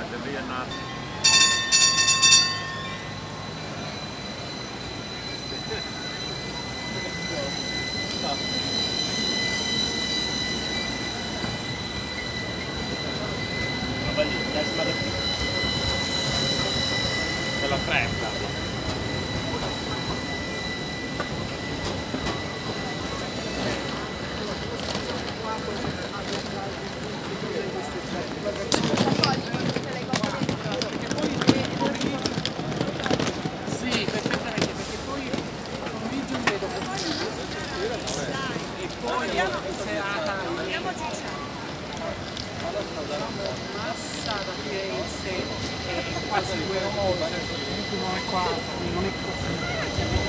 guarda, lì è nato. Quella fresca. Sì, perfettamente, perché poi pomeriggio mi vedo e poi serata massa da Firenze è quasi 2 ore, 1 e 4, non è così.